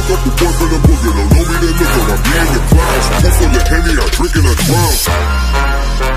up the boy from the boogie. Don't know me, then look at my me in the clouds. Too full of Henny, I drink and I drown.